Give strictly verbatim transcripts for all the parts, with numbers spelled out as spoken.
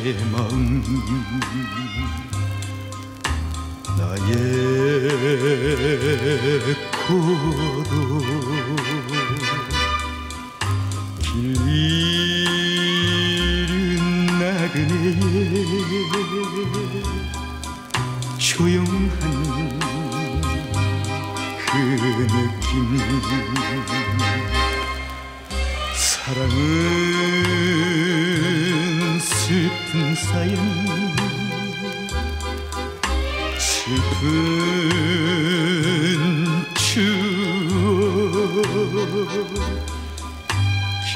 마음 나의 고독 길 잃은 나그네의 조용한 그 느낌 사랑은 슬픈 사연 슬픈 추억 길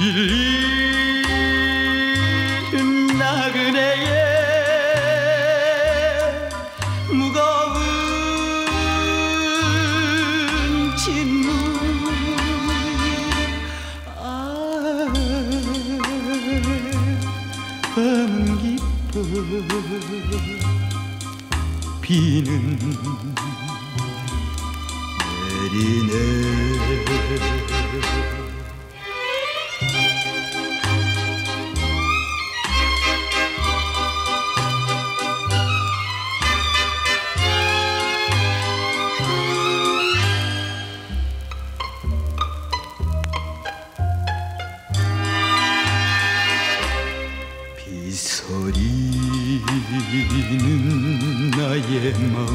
잃은 나그네의 무거운 진물 아 밤은 깊어 비는 내리네 비서리는 나의 마음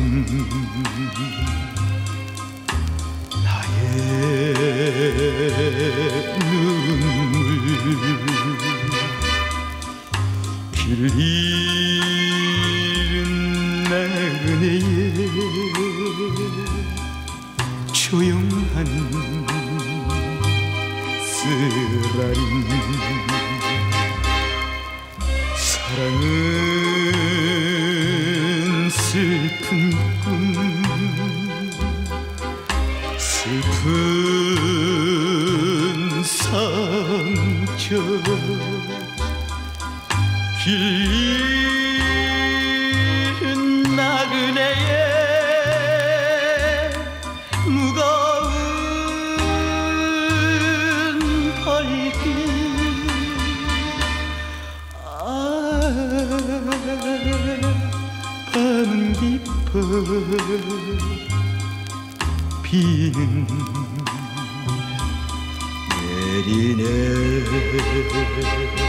나의 눈물 길 잃은 나그네의 조용한 쓰라린 사랑은 슬픈 꿈 슬픈 상처 길 잃은 나그네의 무거운 벌길 밤은 깊어 비는 내리네